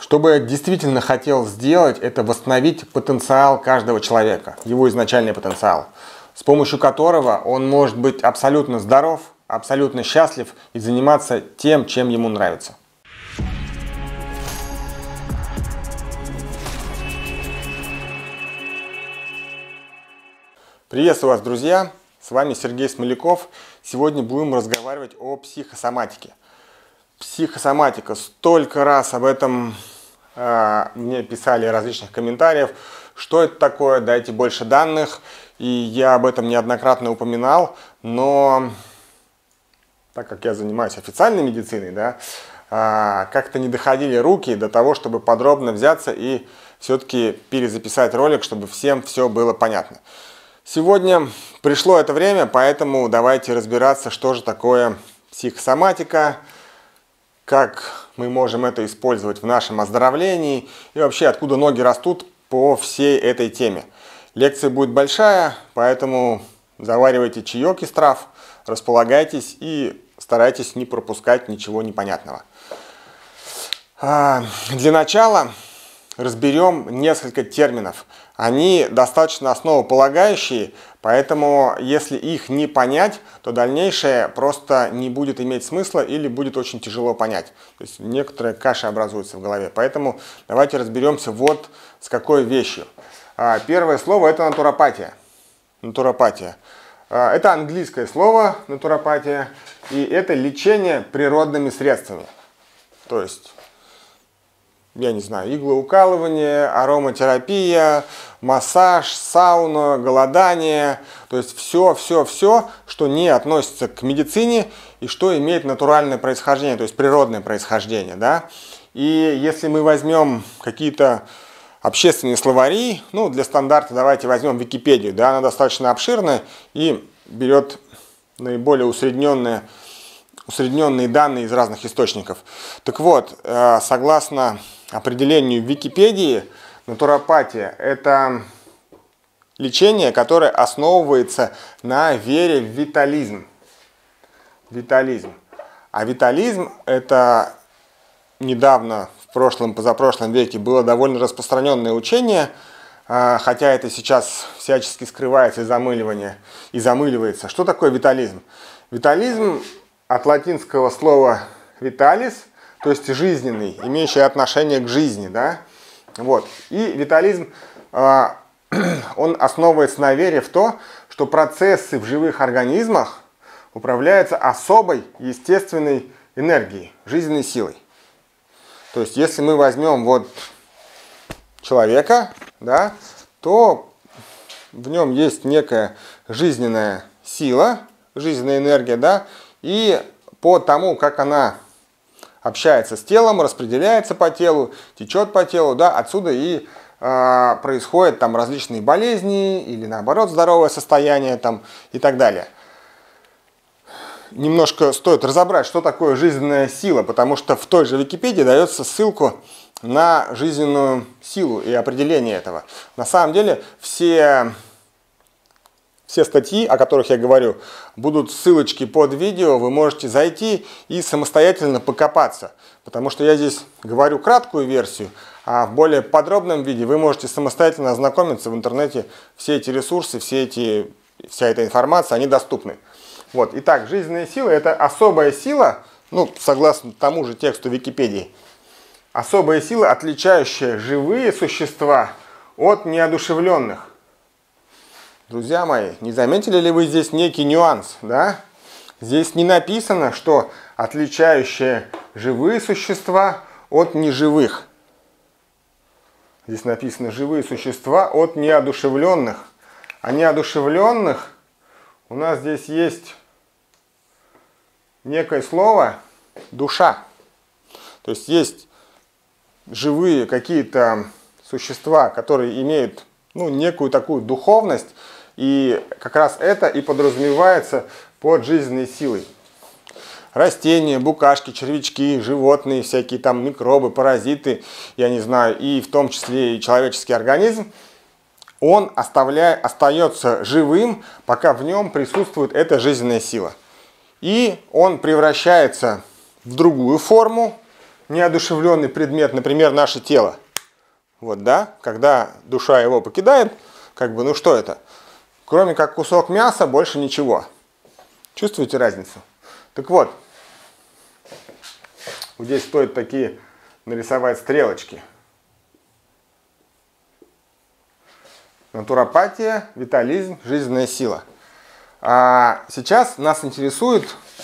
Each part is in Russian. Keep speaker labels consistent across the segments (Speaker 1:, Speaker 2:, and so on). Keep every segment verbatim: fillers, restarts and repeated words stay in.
Speaker 1: Что бы я действительно хотел сделать, это восстановить потенциал каждого человека, его изначальный потенциал, с помощью которого он может быть абсолютно здоров, абсолютно счастлив и заниматься тем, чем ему нравится. Приветствую вас, друзья! С вами Сергей Смоляков. Сегодня будем разговаривать о психосоматике. Психосоматика. Столько раз об этом э, мне писали различных комментариев. Что это такое? Дайте больше данных. И я об этом неоднократно упоминал. Но так как я занимаюсь официальной медициной, да, э, как-то не доходили руки до того, чтобы подробно взяться и все-таки перезаписать ролик, чтобы всем все было понятно. Сегодня пришло это время, поэтому давайте разбираться, что же такое психосоматика, как мы можем это использовать в нашем оздоровлении и вообще откуда ноги растут по всей этой теме. Лекция будет большая, поэтому заваривайте чаек из трав, располагайтесь и старайтесь не пропускать ничего непонятного. Для начала разберем несколько терминов. Они достаточно основополагающие, поэтому если их не понять, то дальнейшее просто не будет иметь смысла или будет очень тяжело понять. То есть некоторая каша образуется в голове. Поэтому давайте разберемся вот с какой вещью. Первое слово – это натуропатия. Натуропатия. Это английское слово натуропатия, и это лечение природными средствами. То есть, я не знаю, иглоукалывание, ароматерапия, массаж, сауна, голодание. То есть все, все, все, что не относится к медицине и что имеет натуральное происхождение, то есть природное происхождение. Да? И если мы возьмем какие-то общественные словари, ну для стандарта давайте возьмем Википедию, да, она достаточно обширная и берет наиболее усредненные, усредненные данные из разных источников. Так вот, согласно определению Википедии, натуропатия – это лечение, которое основывается на вере в витализм. Витализм. А витализм – это недавно, в прошлом, позапрошлом веке, было довольно распространенное учение, хотя это сейчас всячески скрывается и замыливание, и замыливается. Что такое витализм? Витализм от латинского слова «vitalis», то есть жизненный, имеющий отношение к жизни, да? Вот. И витализм, э, он основывается на вере в то, что процессы в живых организмах управляются особой естественной энергией, жизненной силой. То есть, если мы возьмем вот человека, да, то в нем есть некая жизненная сила, жизненная энергия, да, и по тому, как она общается с телом, распределяется по телу, течет по телу, да, отсюда и э, происходят там различные болезни или наоборот здоровое состояние там и так далее. Немножко стоит разобрать, что такое жизненная сила, потому что в той же Википедии дается ссылку на жизненную силу и определение этого. На самом деле все... Все статьи, о которых я говорю, будут ссылочки под видео, вы можете зайти и самостоятельно покопаться. Потому что я здесь говорю краткую версию, а в более подробном виде вы можете самостоятельно ознакомиться в интернете. Все эти ресурсы, все эти, вся эта информация, они доступны. Вот. Итак, жизненная сила – это особая сила, ну, согласно тому же тексту Википедии, особая сила, отличающая живые существа от неодушевленных. Друзья мои, не заметили ли вы здесь некий нюанс, да? Здесь не написано, что отличающие живые существа от неживых. Здесь написано живые существа от неодушевленных. А неодушевленных у нас здесь есть некое слово душа. То есть есть живые какие-то существа, которые имеют ну, некую такую духовность. И как раз это и подразумевается под жизненной силой. Растения, букашки, червячки, животные, всякие там микробы, паразиты, я не знаю, и в том числе и человеческий организм, он оставляет, остается живым, пока в нем присутствует эта жизненная сила. И он превращается в другую форму, неодушевленный предмет, например, наше тело. Вот, да, когда душа его покидает, как бы, ну что это? Кроме как кусок мяса, больше ничего. Чувствуете разницу? Так вот, здесь стоит такие нарисовать стрелочки. Натуропатия, витализм, жизненная сила. А сейчас нас интересует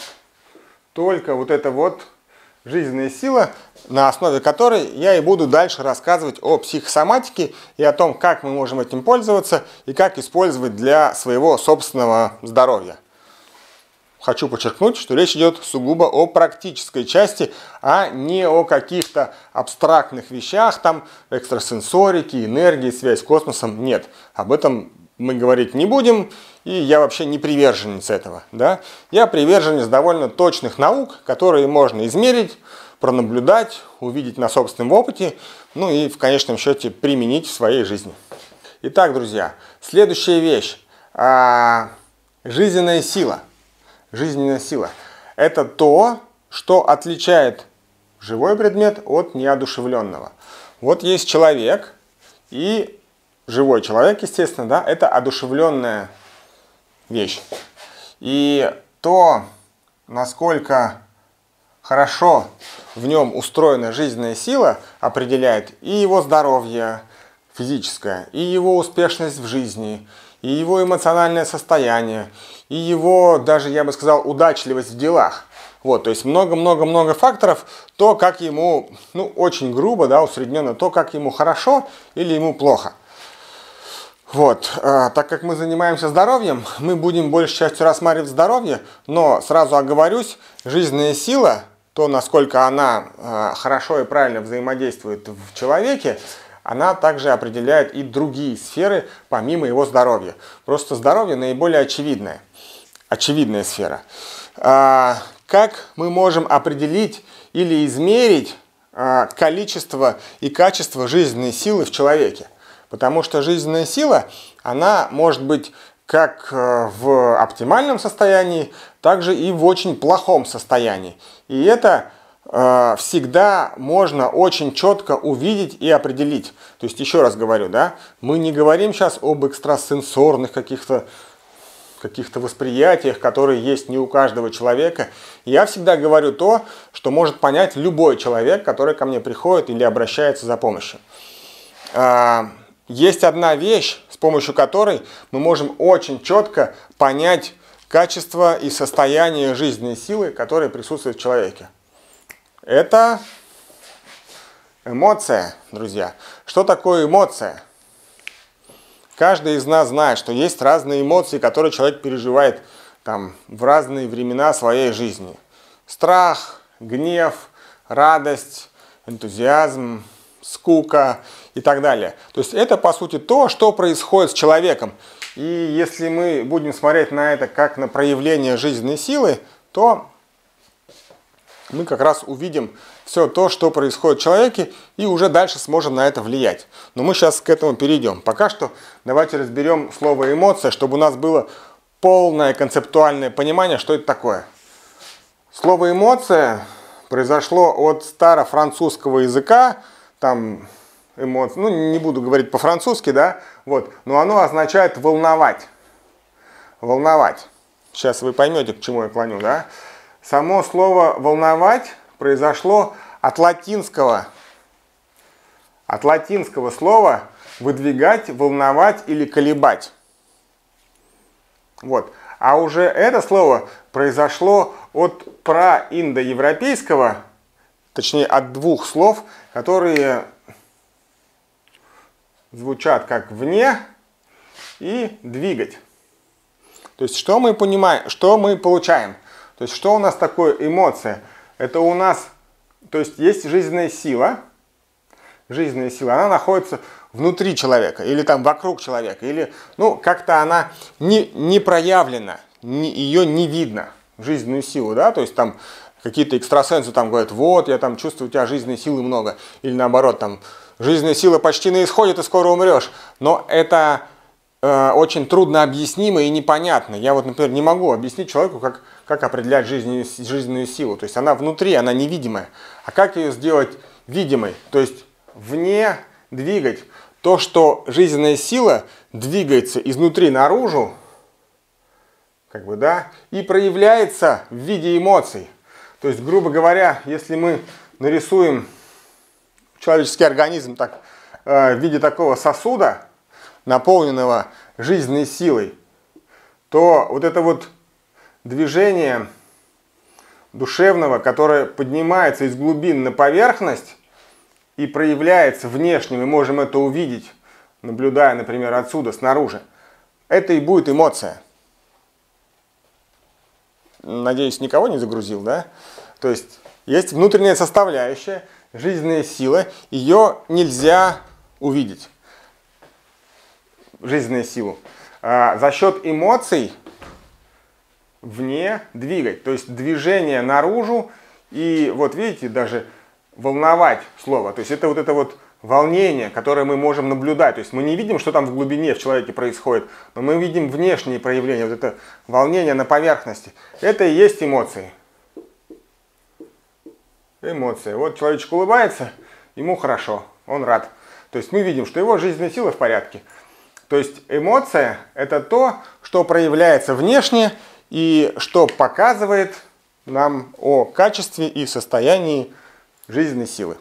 Speaker 1: только вот эта вот жизненная сила, на основе которой я и буду дальше рассказывать о психосоматике и о том, как мы можем этим пользоваться и как использовать для своего собственного здоровья. Хочу подчеркнуть, что речь идет сугубо о практической части, а не о каких-то абстрактных вещах, там экстрасенсорики, энергии, связь с космосом. Нет, об этом мы говорить не будем, и я вообще не приверженец этого. Да? Я приверженец довольно точных наук, которые можно измерить, пронаблюдать, увидеть на собственном опыте, ну и в конечном счете применить в своей жизни. Итак, друзья, следующая вещь. Жизненная сила. Жизненная сила – это то, что отличает живой предмет от неодушевленного. Вот есть человек, и живой человек, естественно, да, это одушевленная вещь. И то, насколько хорошо в нем устроена жизненная сила, определяет и его здоровье физическое, и его успешность в жизни, и его эмоциональное состояние, и его, даже я бы сказал, удачливость в делах. Вот, то есть много-много-много факторов, то, как ему, ну, очень грубо, да, усредненно, то, как ему хорошо или ему плохо. Вот, э, так как мы занимаемся здоровьем, мы будем большей частью рассматривать здоровье, но сразу оговорюсь, жизненная сила, то, насколько она э, хорошо и правильно взаимодействует в человеке, она также определяет и другие сферы, помимо его здоровья. Просто здоровье наиболее очевидная, очевидная сфера. А, как мы можем определить или измерить а, количество и качество жизненной силы в человеке? Потому что жизненная сила, она может быть как в оптимальном состоянии, так же и в очень плохом состоянии. И это всегда можно очень четко увидеть и определить. То есть, еще раз говорю, да, мы не говорим сейчас об экстрасенсорных каких-то каких-то восприятиях, которые есть не у каждого человека. Я всегда говорю то, что может понять любой человек, который ко мне приходит или обращается за помощью. Есть одна вещь, с помощью которой мы можем очень четко понять качество и состояние жизненной силы, которая присутствует в человеке. Это эмоция, друзья. Что такое эмоция? Каждый из нас знает, что есть разные эмоции, которые человек переживает там, в разные времена своей жизни. Страх, гнев, радость, энтузиазм, скука и так далее. То есть это, по сути, то, что происходит с человеком. И если мы будем смотреть на это как на проявление жизненной силы, то мы как раз увидим все то, что происходит в человеке, и уже дальше сможем на это влиять. Но мы сейчас к этому перейдем. Пока что давайте разберем слово «эмоция», чтобы у нас было полное концептуальное понимание, что это такое. Слово «эмоция» произошло от старофранцузского языка, там эмоции, ну не буду говорить по-французски, да, вот, но оно означает «волновать». Волновать. Сейчас вы поймете, к чему я клоню, да. Само слово «волновать» произошло от латинского, от латинского слова «выдвигать», «волновать» или «колебать». Вот. А уже это слово произошло от праиндоевропейского, точнее от двух слов, которые звучат как «вне» и «двигать». То есть что мы понимаем, что мы получаем? То есть, что у нас такое эмоция? Это у нас, то есть, есть жизненная сила. Жизненная сила, она находится внутри человека, или там вокруг человека, или, ну, как-то она не, не проявлена, не, ее не видно, жизненную силу, да, то есть, там, какие-то экстрасенсы там говорят, вот, я там чувствую, у тебя жизненной силы много, или наоборот, там, жизненная сила почти на исходе, ты скоро умрешь, но это э, очень трудно объяснимо и непонятно. Я вот, например, не могу объяснить человеку, как, как определять жизненную, жизненную силу. То есть она внутри, она невидимая. А как ее сделать видимой? То есть вне двигать. То, что жизненная сила двигается изнутри наружу, как бы, да, и проявляется в виде эмоций. То есть, грубо говоря, если мы нарисуем человеческий организм так, э, в виде такого сосуда, наполненного жизненной силой, то вот это вот движение душевного, которое поднимается из глубин на поверхность и проявляется внешне, мы можем это увидеть, наблюдая, например, отсюда, снаружи, это и будет эмоция. Надеюсь, никого не загрузил, да? То есть есть внутренняя составляющая, жизненная сила, ее нельзя увидеть, жизненную силу. А за счет эмоций вне двигать, то есть движение наружу и вот видите, даже волновать слово, то есть это вот это вот волнение, которое мы можем наблюдать, то есть мы не видим, что там в глубине в человеке происходит, но мы видим внешние проявления, вот это волнение на поверхности, это и есть эмоции. Эмоции. Вот человечек улыбается, ему хорошо, он рад. То есть мы видим, что его жизненная сила в порядке. То есть эмоция – это то, что проявляется внешне и что показывает нам о качестве и состоянии жизненной силы.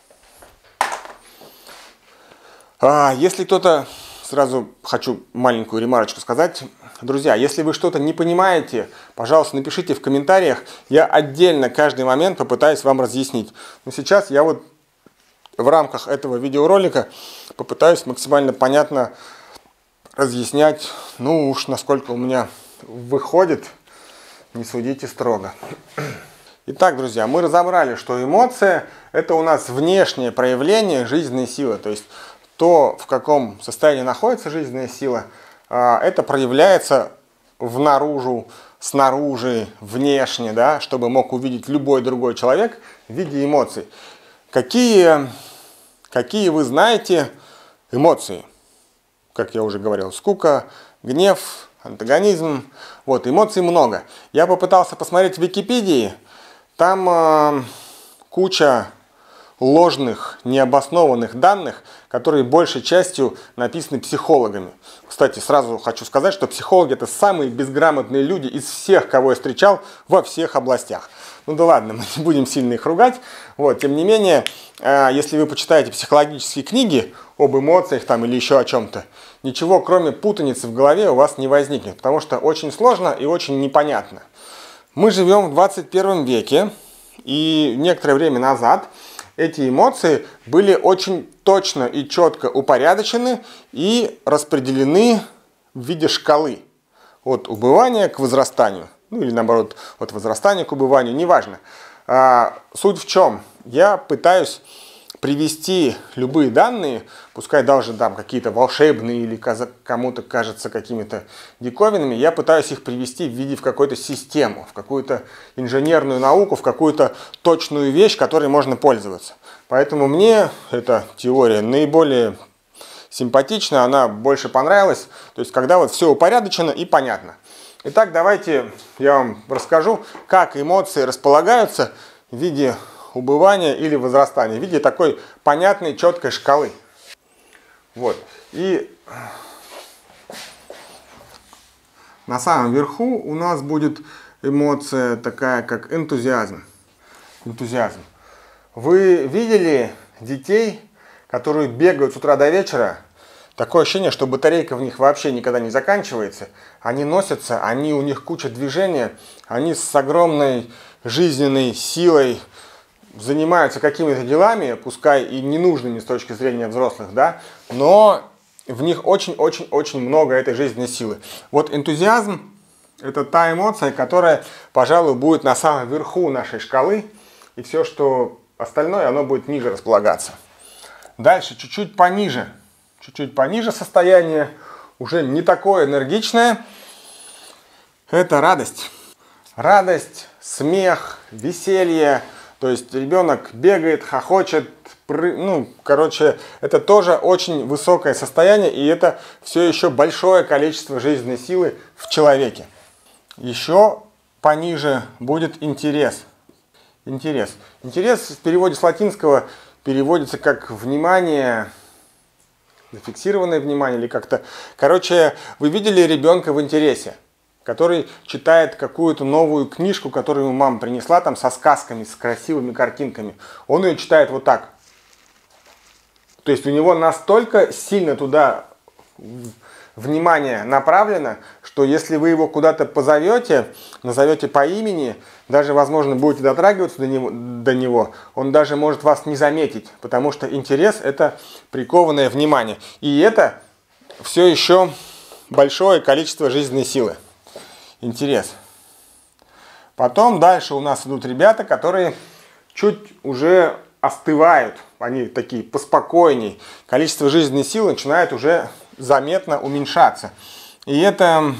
Speaker 1: А если кто-то, сразу хочу маленькую ремарочку сказать. Друзья, если вы что-то не понимаете, пожалуйста, напишите в комментариях. Я отдельно каждый момент попытаюсь вам разъяснить. Но сейчас я вот в рамках этого видеоролика попытаюсь максимально понятно разъяснять, ну уж насколько у меня выходит, не судите строго. Итак, друзья, мы разобрали, что эмоция – это у нас внешнее проявление жизненной силы. То есть то, в каком состоянии находится жизненная сила, это проявляется внаружу, снаружи, внешне, да, чтобы мог увидеть любой другой человек в виде эмоций. Какие, какие вы знаете эмоции? Как я уже говорил, скука, гнев, антагонизм. Вот, эмоций много. Я попытался посмотреть в Википедии. Там э, куча ложных, необоснованных данных, которые большей частью написаны психологами. Кстати, сразу хочу сказать, что психологи – это самые безграмотные люди из всех, кого я встречал во всех областях. Ну да ладно, мы не будем сильно их ругать. Вот, тем не менее, э, если вы почитаете психологические книги об эмоциях там, или еще о чем-то, ничего кроме путаницы в голове у вас не возникнет, потому что очень сложно и очень непонятно. Мы живем в двадцать первом веке, и некоторое время назад эти эмоции были очень точно и четко упорядочены и распределены в виде шкалы от убывания к возрастанию. Ну или наоборот, от возрастания к убыванию, неважно. А, суть в чем? Я пытаюсь привести любые данные, пускай даже там какие-то волшебные или кому-то кажется какими-то диковинными, я пытаюсь их привести в виде в какую-то систему, в какую-то инженерную науку, в какую-то точную вещь, которой можно пользоваться. Поэтому мне эта теория наиболее симпатична, она больше понравилась, то есть когда вот все упорядочено и понятно. Итак, давайте я вам расскажу, как эмоции располагаются в виде убывания или возрастания, в виде такой понятной, четкой шкалы. Вот. И на самом верху у нас будет эмоция такая, как энтузиазм. Энтузиазм. Вы видели детей, которые бегают с утра до вечера? Такое ощущение, что батарейка в них вообще никогда не заканчивается. Они носятся, они, у них куча движения, они с огромной жизненной силой занимаются какими-то делами, пускай и ненужными с точки зрения взрослых, да, но в них очень-очень-очень много этой жизненной силы. Вот энтузиазм – это та эмоция, которая, пожалуй, будет на самом верху нашей шкалы, и все, что остальное, оно будет ниже располагаться. Дальше, чуть-чуть пониже, чуть-чуть пониже состояние, уже не такое энергичное, это радость. Радость, смех, веселье. То есть ребенок бегает, хохочет, ну, короче, это тоже очень высокое состояние, и это все еще большое количество жизненной силы в человеке. Еще пониже будет интерес. Интерес. Интерес в переводе с латинского переводится как внимание, зафиксированное внимание или как-то. Короче, вы видели ребенка в интересе, который читает какую-то новую книжку, которую ему мама принесла, там со сказками, с красивыми картинками. Он ее читает вот так. То есть у него настолько сильно туда внимание направлено, что если вы его куда-то позовете, назовете по имени, даже, возможно, будете дотрагиваться до него, до него, он даже может вас не заметить, потому что интерес – это прикованное внимание. И это все еще большое количество жизненной силы. Интерес. Потом дальше у нас идут ребята, которые чуть уже остывают, они такие поспокойней. Количество жизненной силы начинает уже заметно уменьшаться. И это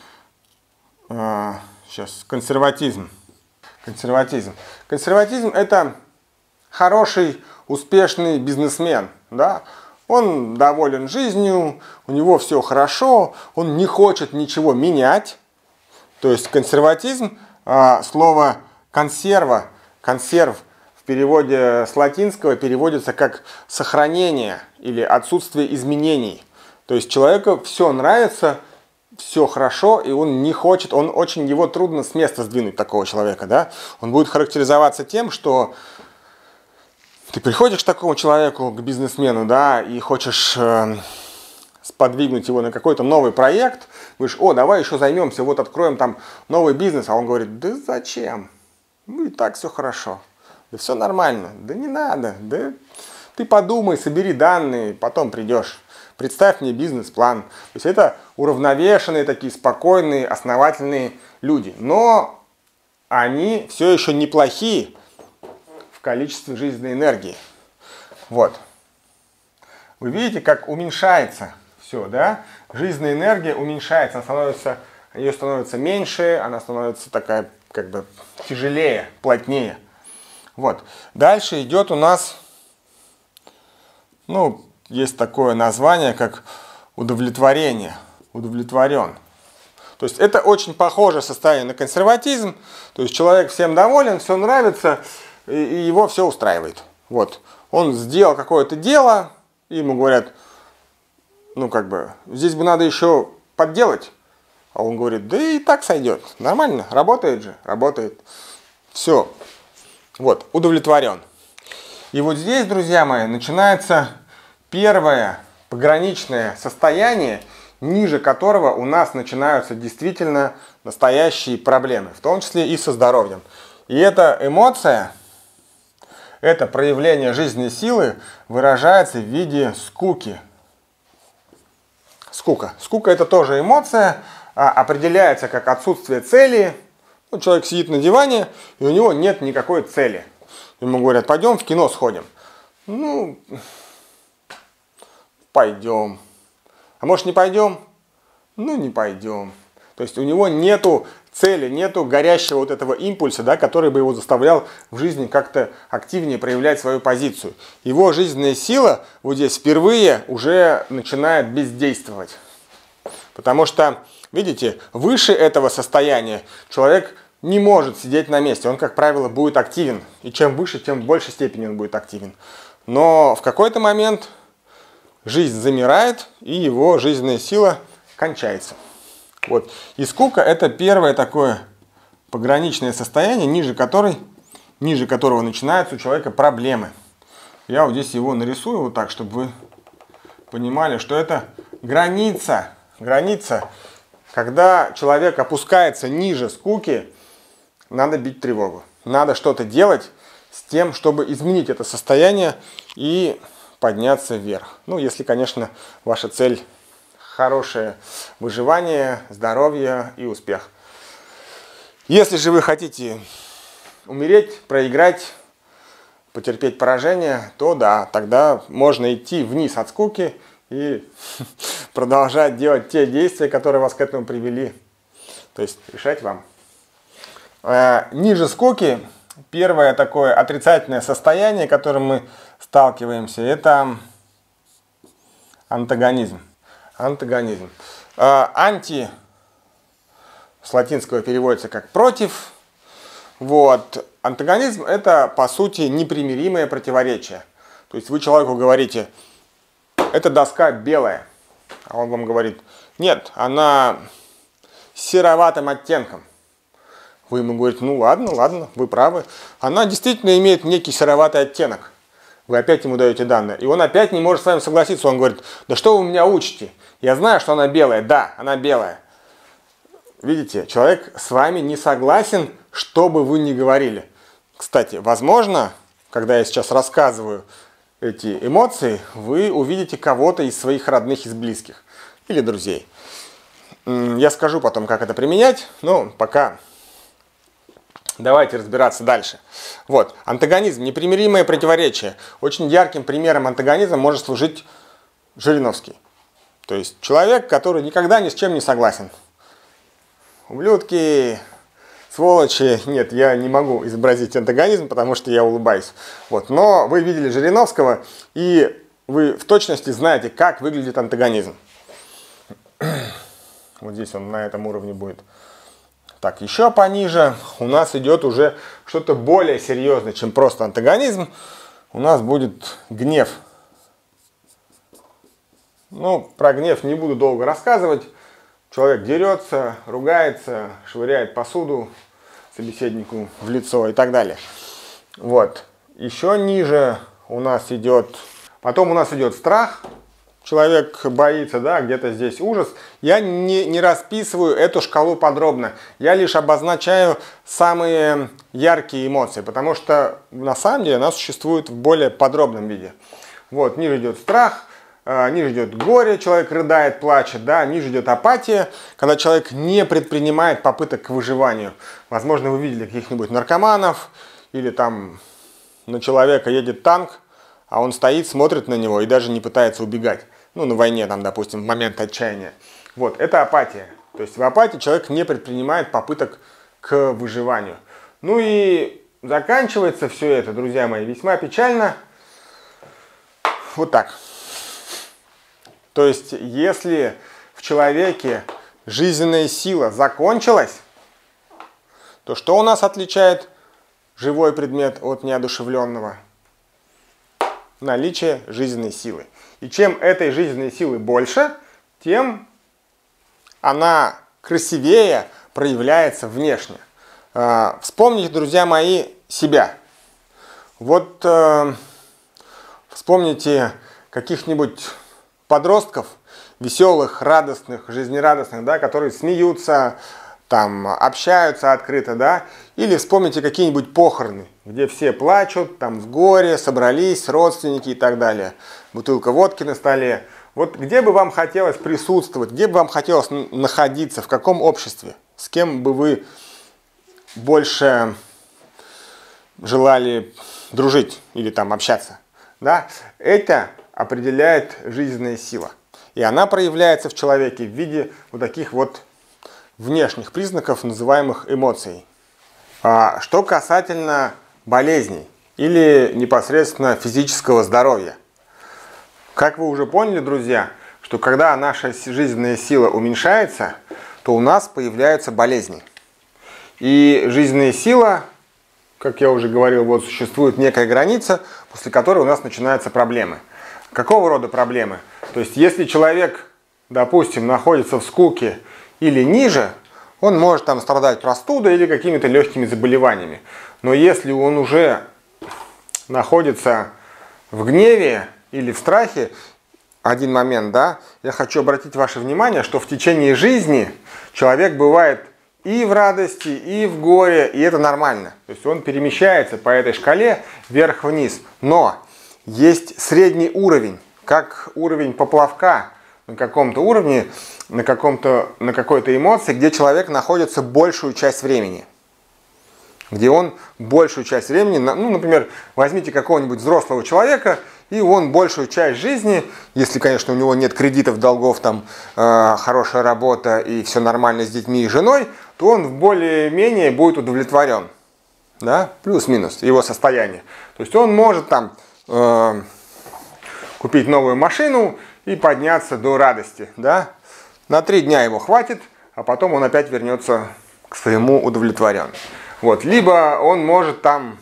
Speaker 1: э, сейчас консерватизм. Консерватизм. Консерватизм – это хороший, успешный бизнесмен. Да? Он доволен жизнью, у него все хорошо, он не хочет ничего менять. То есть консерватизм, э, слово консерва, консерв в переводе с латинского переводится как сохранение или отсутствие изменений. То есть человеку все нравится, все хорошо, и он не хочет, он очень, его трудно с места сдвинуть, такого человека, да. Он будет характеризоваться тем, что ты приходишь к такому человеку, к бизнесмену, да, и хочешь э, сподвигнуть его на какой-то новый проект, говоришь: о, давай еще займемся, вот откроем там новый бизнес, а он говорит: да зачем? Ну и так все хорошо, да все нормально, да не надо, да ты подумай, собери данные, потом придешь. Представь мне бизнес-план. То есть это уравновешенные, такие спокойные, основательные люди. Но они все еще неплохие в количестве жизненной энергии. Вот. Вы видите, как уменьшается все, да? Жизненная энергия уменьшается, она становится, ее становится меньше, она становится такая, как бы, тяжелее, плотнее. Вот. Дальше идет у нас, ну, есть такое название, как удовлетворение, удовлетворен. То есть это очень похоже состояние на консерватизм. То есть человек всем доволен, все нравится, и его все устраивает. Вот. Он сделал какое-то дело, и ему говорят: ну как бы, здесь бы надо еще подделать. А он говорит: да и так сойдет, нормально, работает же, работает. Все. Вот, удовлетворен. И вот здесь, друзья мои, начинается первое пограничное состояние, ниже которого у нас начинаются действительно настоящие проблемы, в том числе и со здоровьем. И эта эмоция, это проявление жизненной силы выражается в виде скуки. Скука. Скука – это тоже эмоция, определяется как отсутствие цели. Ну, человек сидит на диване, и у него нет никакой цели. Ему говорят: пойдем в кино сходим. Ну, пойдем. А может, не пойдем? Ну, не пойдем. То есть у него нету цели, нету горящего вот этого импульса, да, который бы его заставлял в жизни как-то активнее проявлять свою позицию. Его жизненная сила вот здесь впервые уже начинает бездействовать. Потому что, видите, выше этого состояния человек не может сидеть на месте. Он, как правило, будет активен. И чем выше, тем в большей степени он будет активен. Но в какой-то момент жизнь замирает, и его жизненная сила кончается. Вот. И скука – это первое такое пограничное состояние, ниже, которой, ниже которого начинаются у человека проблемы. Я вот здесь его нарисую вот так, чтобы вы понимали, что это граница. Граница, когда человек опускается ниже скуки, надо бить тревогу. Надо что-то делать с тем, чтобы изменить это состояние и подняться вверх. Ну, если, конечно, ваша цель хорошее выживание, здоровье и успех. Если же вы хотите умереть, проиграть, потерпеть поражение, то да, тогда можно идти вниз от скуки и продолжать делать те действия, которые вас к этому привели. То есть решать вам. Ниже скуки первое такое отрицательное состояние, которым мы сталкиваемся, это антагонизм. Антагонизм. Анти с латинского переводится как против. Вот. Антагонизм – это, по сути, непримиримое противоречие. То есть вы человеку говорите, эта доска белая, а он вам говорит, нет, она с сероватым оттенком. Вы ему говорите, ну ладно, ладно, вы правы. Она действительно имеет некий сероватый оттенок. Вы опять ему даете данные. И он опять не может с вами согласиться. Он говорит, да что вы меня учите? Я знаю, что она белая. Да, она белая. Видите, человек с вами не согласен, что бы вы ни говорили. Кстати, возможно, когда я сейчас рассказываю эти эмоции, вы увидите кого-то из своих родных, из близких или друзей. Я скажу потом, как это применять, но пока давайте разбираться дальше. Вот, антагонизм, непримиримое противоречие. Очень ярким примером антагонизма может служить Жириновский. То есть человек, который никогда ни с чем не согласен. Ублюдки, сволочи. Нет, я не могу изобразить антагонизм, потому что я улыбаюсь. Вот. Но вы видели Жириновского, и вы в точности знаете, как выглядит антагонизм. Вот здесь он на этом уровне будет. Так, еще пониже у нас идет уже что-то более серьезное, чем просто антагонизм. У нас будет гнев. Ну, про гнев не буду долго рассказывать. Человек дерется, ругается, швыряет посуду собеседнику в лицо и так далее. Вот. Еще ниже у нас идет... Потом у нас идет страх. Человек боится, да, где-то здесь ужас. Я не, не расписываю эту шкалу подробно. Я лишь обозначаю самые яркие эмоции, потому что на самом деле она существует в более подробном виде. Вот, ниже идет страх, э, ниже идет горе, человек рыдает, плачет, да, ниже идет апатия, когда человек не предпринимает попыток к выживанию. Возможно, вы видели каких-нибудь наркоманов, или там на человека едет танк, а он стоит, смотрит на него и даже не пытается убегать. Ну, на войне, там, допустим, в момент отчаяния. Вот, это апатия. То есть в апатии человек не предпринимает попыток к выживанию. Ну и заканчивается все это, друзья мои, весьма печально. Вот так. То есть, если в человеке жизненная сила закончилась, то что у нас отличает живой предмет от неодушевленного? Наличие жизненной силы. И чем этой жизненной силы больше, тем она красивее проявляется внешне. Вспомните, друзья мои, себя. Вот э, вспомните каких-нибудь подростков, веселых, радостных, жизнерадостных, да, которые смеются, там, общаются открыто, да, или вспомните какие-нибудь похороны, где все плачут, там, в горе, собрались родственники и так далее. Бутылка водки на столе. Вот где бы вам хотелось присутствовать, где бы вам хотелось находиться, в каком обществе, с кем бы вы больше желали дружить или там общаться, да? Это определяет жизненная сила. И она проявляется в человеке в виде вот таких вот внешних признаков, называемых эмоций. А что касательно болезней или непосредственно физического здоровья. Как вы уже поняли, друзья, что когда наша жизненная сила уменьшается, то у нас появляются болезни. И жизненная сила, как я уже говорил, вот существует некая граница, после которой у нас начинаются проблемы. Какого рода проблемы? То есть, если человек, допустим, находится в скуке или ниже, он может там страдать простудой или какими-то легкими заболеваниями. Но если он уже находится в гневе или в страхе, один момент, да, я хочу обратить ваше внимание, что в течение жизни человек бывает и в радости, и в горе, и это нормально. То есть он перемещается по этой шкале вверх-вниз. Но есть средний уровень, как уровень поплавка, на каком-то уровне, на, каком-то, на какой-то эмоции, где человек находится большую часть времени. Где он большую часть времени, ну, например, возьмите какого-нибудь взрослого человека, и он большую часть жизни, если, конечно, у него нет кредитов, долгов, там, э, хорошая работа и все нормально с детьми и женой, то он более-менее будет удовлетворен. Да? Плюс-минус его состояние. То есть он может там э, купить новую машину и подняться до радости, да? На три дня его хватит, а потом он опять вернется к своему удовлетворению. Вот. Либо он может там,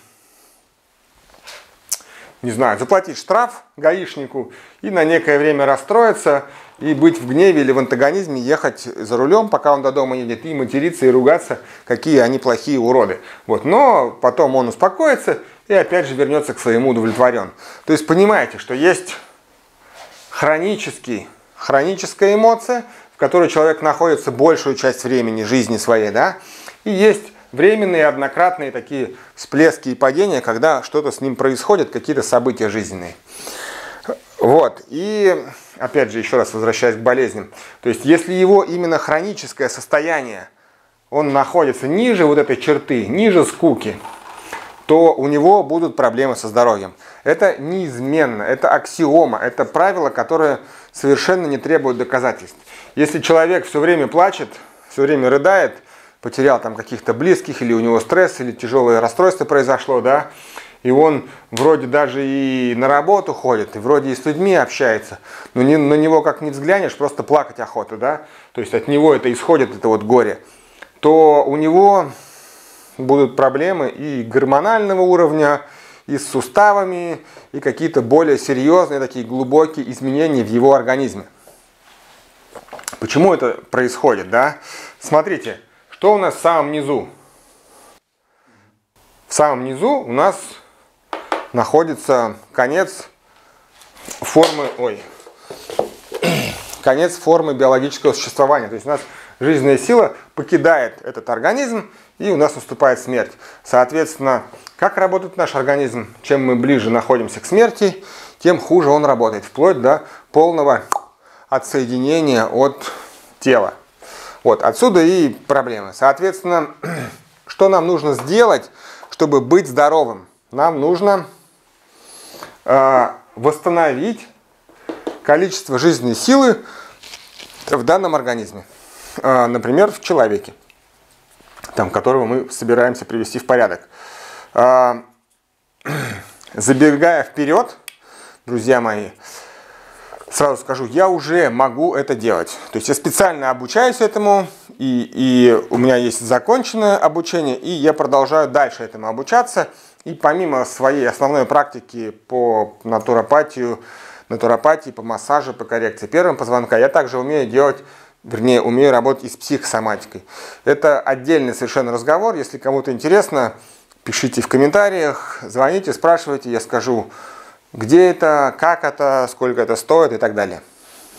Speaker 1: не знаю, заплатить штраф гаишнику и на некое время расстроиться, и быть в гневе или в антагонизме, ехать за рулем, пока он до дома едет, и материться, и ругаться, какие они плохие уроды. Вот. Но потом он успокоится и опять же вернется к своему удовлетворению. То есть понимаете, что есть хронический, хроническая эмоция, в которой человек находится большую часть времени жизни своей, да, и есть временные, однократные такие всплески и падения, когда что-то с ним происходит, какие-то события жизненные. Вот, и опять же, еще раз возвращаясь к болезням, то есть если его именно хроническое состояние, он находится ниже вот этой черты, ниже скуки, то у него будут проблемы со здоровьем. Это неизменно, это аксиома, это правило, которое совершенно не требует доказательств. Если человек все время плачет, все время рыдает, потерял там каких-то близких, или у него стресс, или тяжелое расстройство произошло, да, и он вроде даже и на работу ходит, и вроде и с людьми общается, но не, на него как ни взглянешь, просто плакать охота, да, то есть от него это исходит, это вот горе, то у него будут проблемы и гормонального уровня, и с суставами, и какие-то более серьезные, такие глубокие изменения в его организме. Почему это происходит, да? Смотрите, что у нас в самом низу? В самом низу у нас находится конец формы, ой, конец формы биологического существования. То есть у нас жизненная сила покидает этот организм, и у нас наступает смерть. Соответственно, как работает наш организм? Чем мы ближе находимся к смерти, тем хуже он работает, вплоть до полного отсоединения от тела. Вот, отсюда и проблемы. Соответственно, что нам нужно сделать, чтобы быть здоровым? Нам нужно э, восстановить количество жизненной силы в данном организме. Э, например, в человеке, там, которого мы собираемся привести в порядок. Э, забегая вперед, друзья мои, сразу скажу, я уже могу это делать. То есть я специально обучаюсь этому, и, и у меня есть законченное обучение, и я продолжаю дальше этому обучаться. И помимо своей основной практики по натуропатию, натуропатии, по массажу, по коррекции первого позвонка, я также умею делать, вернее, умею работать и с психосоматикой. Это отдельный совершенно разговор. Если кому-то интересно, пишите в комментариях, звоните, спрашивайте, я скажу, где это, как это, сколько это стоит и так далее.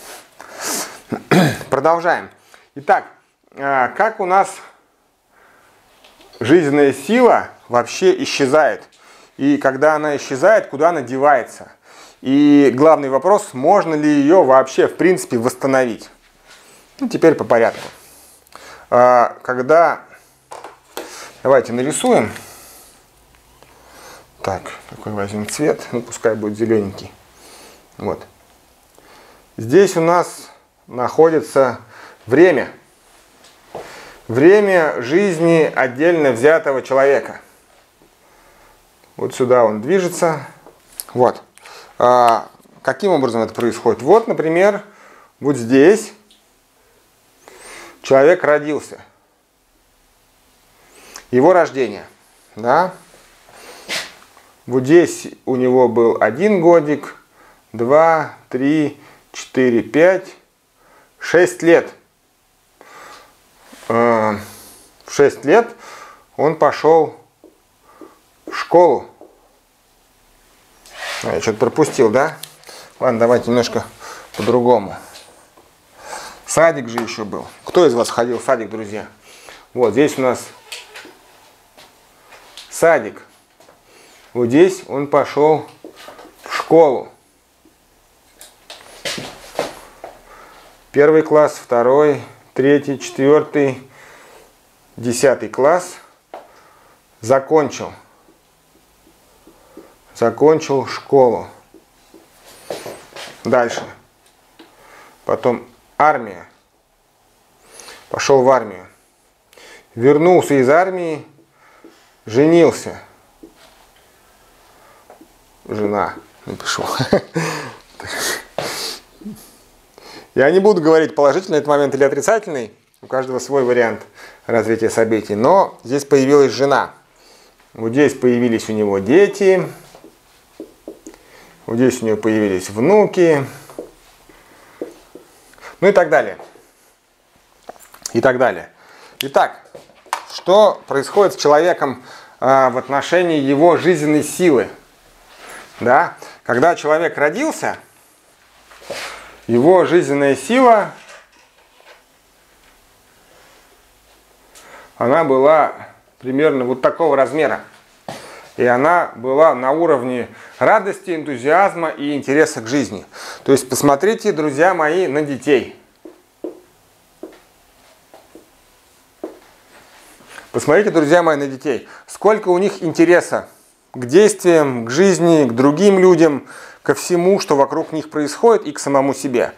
Speaker 1: Продолжаем. Итак, как у нас жизненная сила вообще исчезает? И когда она исчезает, куда она девается? И главный вопрос, можно ли ее вообще в принципе восстановить? Ну, теперь по порядку. Когда... Давайте нарисуем. Так, какой возьмем цвет? Ну, пускай будет зелененький. Вот. Здесь у нас находится время. Время жизни отдельно взятого человека. Вот сюда он движется. Вот. А, каким образом это происходит? Вот, например, вот здесь человек родился. Его рождение. Да? Вот здесь у него был один годик, два, три, четыре, пять, шесть лет. В шесть лет он пошел в школу. А, я что-то пропустил, да? Ладно, давайте немножко по-другому. Садик же еще был. Кто из вас ходил в садик, друзья? Вот здесь у нас садик. Вот здесь он пошел в школу. Первый класс, второй, третий, четвертый, десятый класс. Закончил. Закончил школу. Дальше. Потом армия. Пошел в армию. Вернулся из армии, женился. Жена. напишу. Я не буду говорить, положительный этот момент или отрицательный. У каждого свой вариант развития событий. Но здесь появилась жена. Вот здесь появились у него дети. Вот здесь у него появились внуки. Ну и так далее. И так далее. Итак, что происходит с человеком э, в отношении его жизненной силы? Да? Когда человек родился, его жизненная сила, она была примерно вот такого размера. И она была на уровне радости, энтузиазма и интереса к жизни. То есть посмотрите, друзья мои, на детей. Посмотрите, друзья мои, на детей. Сколько у них интереса к действиям, к жизни, к другим людям, ко всему, что вокруг них происходит, и к самому себе.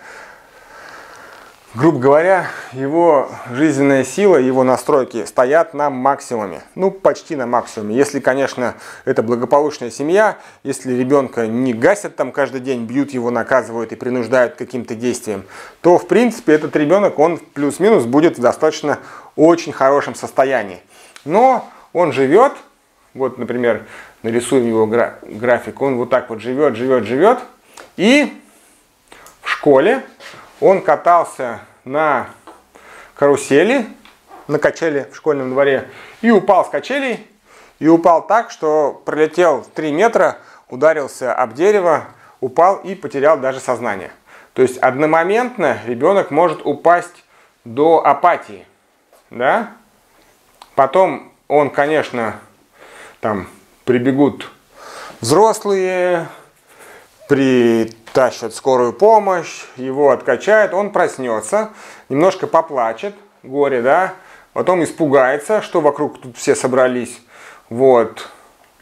Speaker 1: Грубо говоря, его жизненная сила, его настройки стоят на максимуме. Ну, почти на максимуме. Если, конечно, это благополучная семья, если ребенка не гасят там каждый день, бьют его, наказывают и принуждают к каким-то действиям, то, в принципе, этот ребенок, он плюс-минус будет в достаточно очень хорошем состоянии. Но он живет, вот, например, нарисуем его гра- график, он вот так вот живет, живет, живет, и в школе он катался на карусели, на качели в школьном дворе, и упал с качелей, и упал так, что пролетел три метра, ударился об дерево, упал и потерял даже сознание. То есть одномоментно ребенок может упасть до апатии. Да? Потом он, конечно, там прибегут взрослые, притащат скорую помощь, его откачают, он проснется, немножко поплачет, горе, да, потом испугается, что вокруг тут все собрались, вот,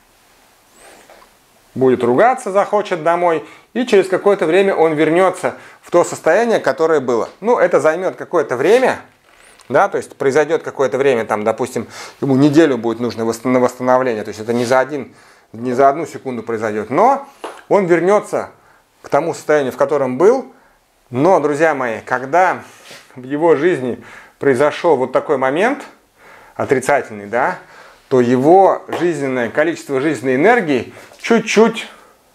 Speaker 1: будет ругаться, захочет домой, и через какое-то время он вернется в то состояние, которое было. Ну, это займет какое-то время, да, то есть произойдет какое-то время, там, допустим, ему неделю будет нужно на восстановление, то есть это не за, один, не за одну секунду произойдет, но он вернется к тому состоянию, в котором был. Но, друзья мои, когда в его жизни произошел вот такой момент отрицательный, да, то его жизненное количество жизненной энергии чуть-чуть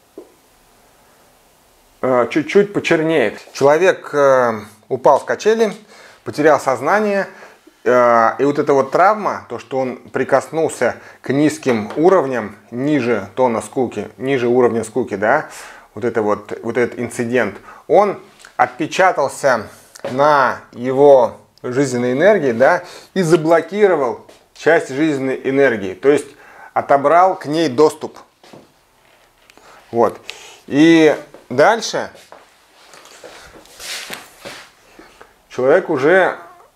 Speaker 1: чуть-чуть почернеет. Человек упал с качели, потерял сознание, и вот эта вот травма, то, что он прикоснулся к низким уровням, ниже тона скуки, ниже уровня скуки, да, вот, это вот, вот этот инцидент, он отпечатался на его жизненной энергии, да, и заблокировал часть жизненной энергии, то есть отобрал к ней доступ. Вот. И дальше человек уже,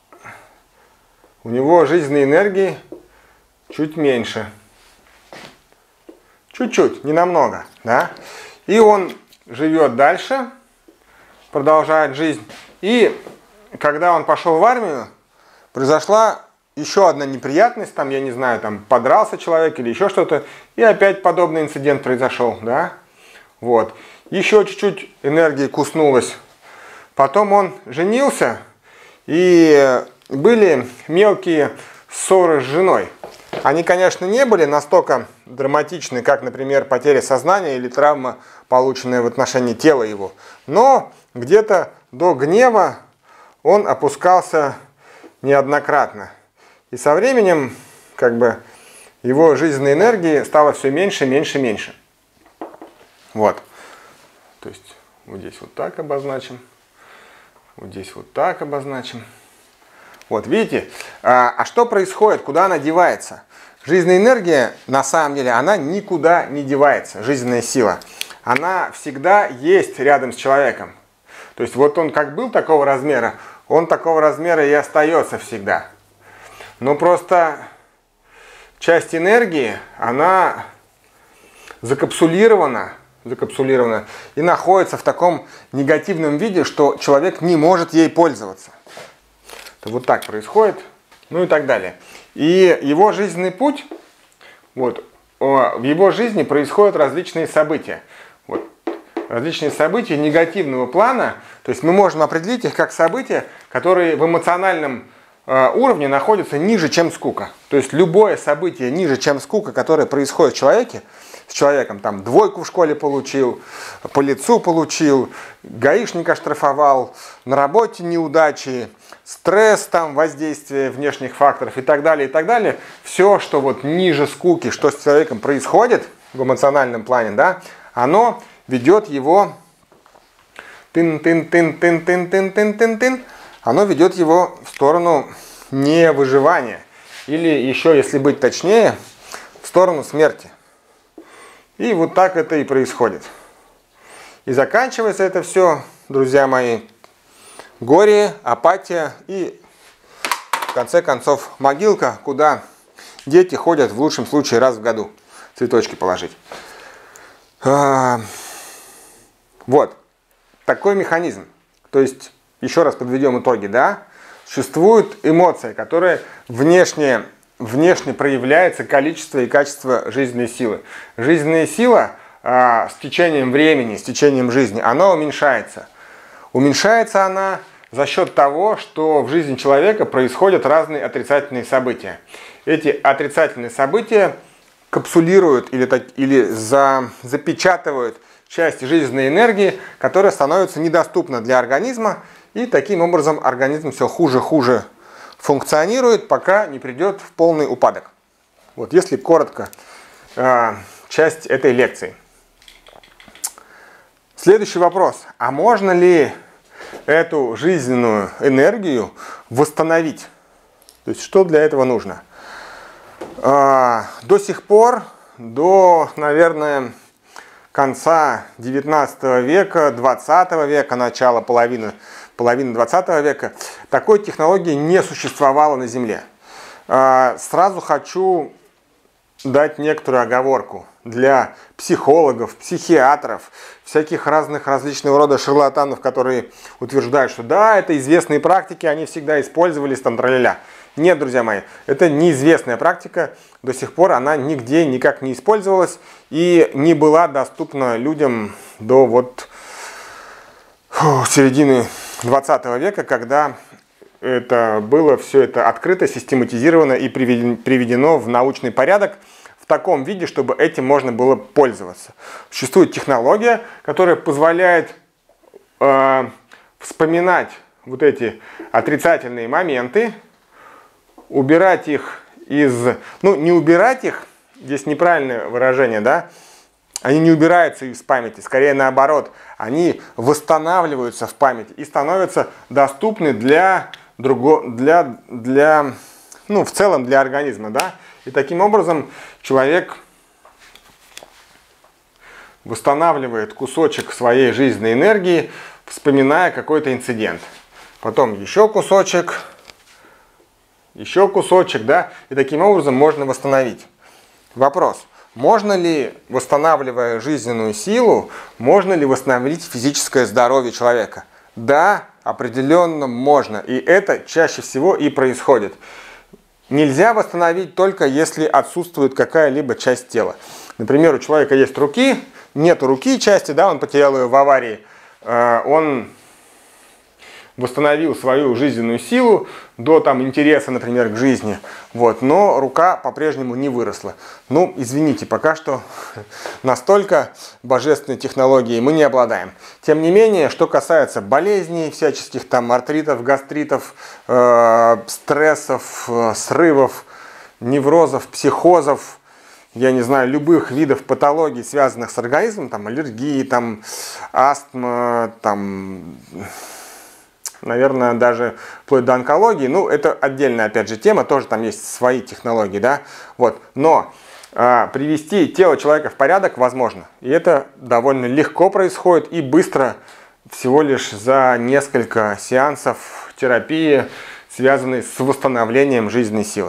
Speaker 1: у него жизненной энергии чуть меньше. Чуть-чуть, не намного, да. И он живет дальше, продолжает жизнь. И когда он пошел в армию, произошла еще одна неприятность, там, я не знаю, там подрался человек или еще что-то, и опять подобный инцидент произошел, да. Вот. Еще чуть-чуть энергии куснулась. Потом он женился, и были мелкие ссоры с женой. Они, конечно, не были настолько драматичны, как, например, потеря сознания или травма, полученная в отношении тела его. Но где-то до гнева он опускался неоднократно. И со временем, как бы, его жизненной энергии стало все меньше, меньше, меньше. Вот. То есть вот здесь вот так обозначим. Вот здесь вот так обозначим. Вот, видите? А, а что происходит? Куда она девается? Жизненная энергия, на самом деле, она никуда не девается. Жизненная сила. Она всегда есть рядом с человеком. То есть вот он как был такого размера, он такого размера и остается всегда. Но просто часть энергии, она закапсулирована, закапсулирована и находится в таком негативном виде, что человек не может ей пользоваться. Вот так происходит, ну и так далее. И его жизненный путь, вот, в его жизни происходят различные события. Вот, различные события негативного плана, то есть мы можем определить их как события, которые в эмоциональном э, уровне находятся ниже, чем скука. То есть любое событие ниже, чем скука, которое происходит в человеке, с человеком, там, двойку в школе получил, по лицу получил, гаишника оштрафовал, на работе неудачи, стресс, там, воздействие внешних факторов и так далее, и так далее. Все, что вот ниже скуки, что с человеком происходит в эмоциональном плане, да, оно ведет его тын-тын-тын-тын-тын-тын-тын-тын, оно ведет его в сторону невыживания. Или еще, если быть точнее, в сторону смерти. И вот так это и происходит. И заканчивается это все, друзья мои, горе, апатия и, в конце концов, могилка, куда дети ходят в лучшем случае раз в году цветочки положить. А, вот, такой механизм. То есть, еще раз подведем итоги, да? Существует эмоция, которая внешне... Внешне проявляется количество и качество жизненной силы. Жизненная сила а, с течением времени, с течением жизни, она уменьшается. Уменьшается она за счет того, что в жизни человека происходят разные отрицательные события. Эти отрицательные события капсулируют или, или за, запечатывают часть жизненной энергии, которая становится недоступна для организма, и таким образом организм все хуже-хуже функционирует, пока не придет в полный упадок. Вот если коротко, э, часть этой лекции. Следующий вопрос. А можно ли эту жизненную энергию восстановить? То есть что для этого нужно? Э, до сих пор, до, наверное, конца девятнадцатого века, двадцатого века, начала половины половины двадцатого века, такой технологии не существовало на Земле. Сразу хочу дать некоторую оговорку для психологов, психиатров, всяких разных различного рода шарлатанов, которые утверждают, что да, это известные практики, они всегда использовались, там, тра-ля-ля. Нет, друзья мои, это неизвестная практика, до сих пор она нигде никак не использовалась и не была доступна людям до вот фу, середины двадцатого века, когда это было все это открыто, систематизировано и приведено в научный порядок в таком виде, чтобы этим можно было пользоваться. Существует технология, которая позволяет э, вспоминать вот эти отрицательные моменты, убирать их из... Ну, не убирать их, здесь неправильное выражение, да? Они не убираются из памяти, скорее наоборот, они восстанавливаются в памяти и становятся доступны для, друго, для, для ну, в целом для организма, да? И таким образом человек восстанавливает кусочек своей жизненной энергии, вспоминая какой-то инцидент. Потом еще кусочек, еще кусочек, да? И таким образом можно восстановить. Вопрос. Можно ли, восстанавливая жизненную силу, можно ли восстановить физическое здоровье человека? Да, определенно можно. И это чаще всего и происходит. Нельзя восстановить только если отсутствует какая-либо часть тела. Например, у человека есть руки, нет руки части, да, он потерял ее в аварии. Он восстановил свою жизненную силу до там, интереса, например, к жизни, вот, но рука по-прежнему не выросла. Ну, извините, пока что настолько божественной технологией мы не обладаем. Тем не менее, что касается болезней, всяческих там артритов, гастритов, э, стрессов, э, срывов, неврозов, психозов, я не знаю, любых видов патологий, связанных с организмом, там аллергии, там астма, там... наверное, даже вплоть до онкологии. Ну, это отдельная, опять же, тема, тоже там есть свои технологии, да. Вот. Но э, привести тело человека в порядок возможно. И это довольно легко происходит и быстро, всего лишь за несколько сеансов терапии, связанной с восстановлением жизненной силы.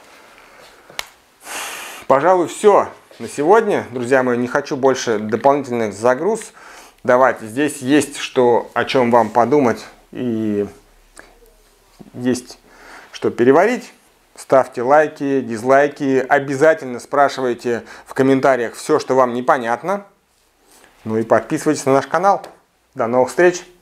Speaker 1: Пожалуй, все на сегодня. Друзья мои, не хочу больше дополнительных загруз давать. Здесь есть что, о чем вам подумать. И есть что переварить. Ставьте лайки, дизлайки. Обязательно спрашивайте в комментариях все, что вам непонятно. Ну и подписывайтесь на наш канал. До новых встреч!